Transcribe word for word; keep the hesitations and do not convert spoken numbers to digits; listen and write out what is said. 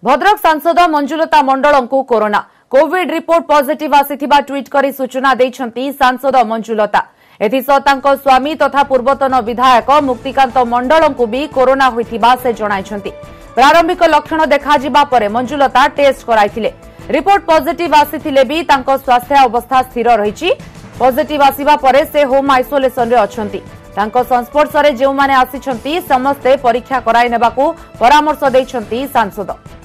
भद्रक सांसद मंजुलता मंडल को corona covid report positive आसीथिबा ट्वीट करी सूचना दैछंती सांसद मंजुलता। एथिसह तांको स्वामी तथा पूर्वतन विधायक मुक्तिकांत मंडल को भी कोरोना होइथिबा से जणाइछंती। प्रारंभिक लक्षण देखाजिबा परे मंजुलता टेस्ट कराइथिले। रिपोर्ट पॉजिटिव आसीथिले भी तांको स्वास्थ्य अवस्था स्थिर रहिछि। पॉजिटिव आसीबा परे से होम आइसोलेशन रे अछंती। तांको संस्पर्श रे जेउ माने आसीछंती समस्ते परीक्षा कराइ नेबाकू परामर्श दैछंती सांसद।